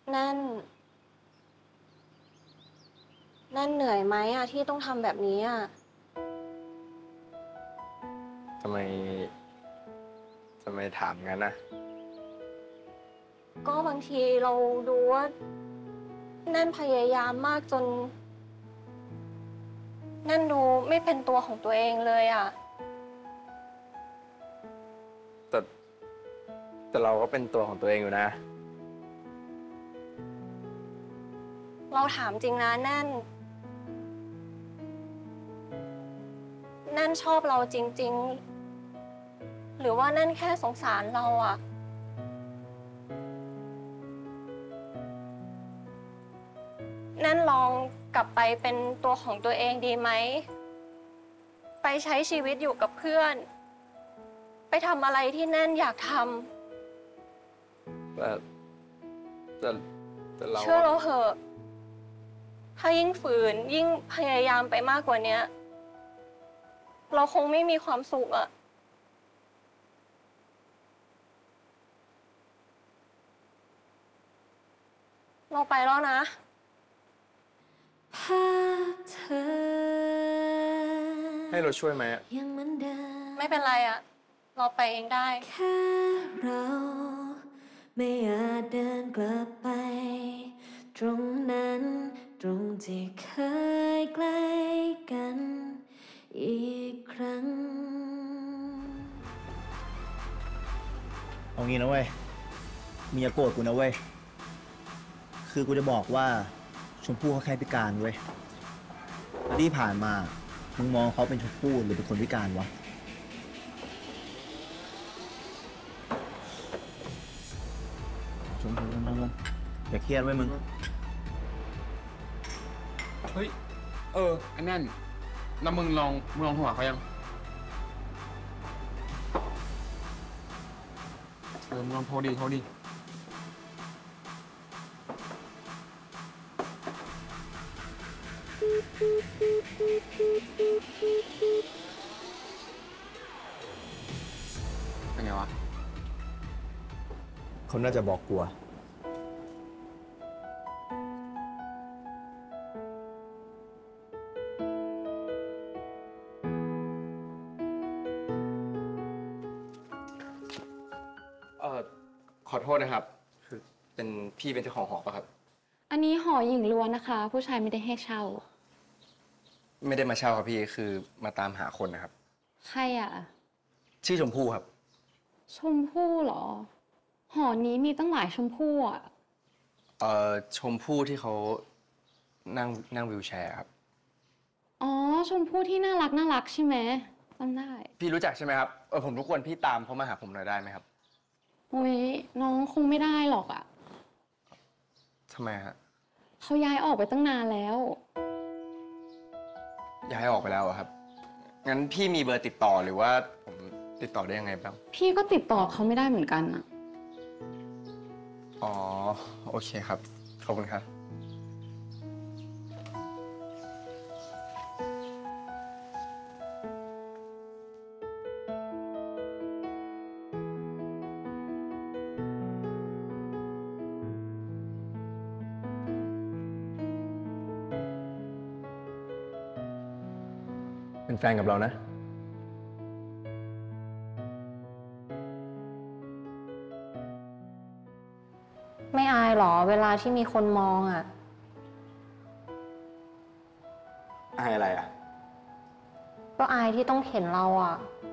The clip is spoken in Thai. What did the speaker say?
นั่นเหนื่อยไหมอะที่ต้องทำแบบนี้อะทำไมถามงั้นนะก็บางทีเราดูว่านั่นพยายามมากจนนั่นดูไม่เป็นตัวของตัวเองเลยอะแต่เราก็เป็นตัวของตัวเองอยู่นะเราถามจริงนะนั่นชอบเราจริงๆหรือว่านั่นแค่สงสารเราอะนั่นลองกลับไปเป็นตัวของตัวเองดีไหมไปใช้ชีวิตอยู่กับเพื่อนไปทำอะไรที่นั่นอยากทำแต่เราเชื่อเราเถอะถ้ายิ่งฝืนยิ่งพยายามไปมากกว่านี้เราคงไม่มีความสุขอะเราไปแล้วนะภาพเธอให้เราช่วยไหมยังเหมือนเดิมไม่เป็นไรอะเราไปเองได้แค่เราไม่อาจเดินกลับไปตรงนั้นตรงที่เคยใกล้กันอีกครั้งเอางี้นะเว้ยมีอย่าโกรธกูนะเว้ยคือกูจะบอกว่าชมพู่เขาแค่พิการเว้ยแล้วที่ผ่านมามึงมองเขาเป็นชมพู่หรือเป็นคนพิการวะชมอย่าเครียดไว้มึงเฮ้ยไอ้นั่นแล้วมึงลองโทรหาเขายังมึงลองโทรดิเป็นไงวะเขาน่าจะบอกกลัวขอโทษนะครับคือพี่เป็นเจ้าของหอป่ะครับอันนี้หอหญิงล้วนนะคะ ผู้ชายไม่ได้ให้เช่าไม่ได้มาเช่าครับพี่คือมาตามหาคนนะครับใครอ่ะชื่อชมพู่ครับชมพู่เหรอ หอนี้มีตั้งหลายชมพู่อ่ะชมพู่ที่เขานั่งวีลแชร์ครับอ๋อชมพู่ที่น่ารักใช่ไหมจำได้พี่รู้จักใช่ไหมครับผมรบกวนพี่ตามเขามาหาผมหน่อยได้ไหมครับโอ้ยน้องคงไม่ได้หรอกอ่ะทำไมฮะเขาย้ายออกไปตั้งนานแล้วย้ายออกไปแล้วครับงั้นพี่มีเบอร์ติดต่อหรือว่าผมติดต่อได้ยังไงบ้างพี่ก็ติดต่อเขาไม่ได้เหมือนกันอ่ะอ๋อโอเคครับขอบคุณครับเป็นแฟนกับเรานะไม่อายหรอเวลาที่มีคนมองอะอายอะไรอ่ะก็อายที่ต้องเห็นเราอะ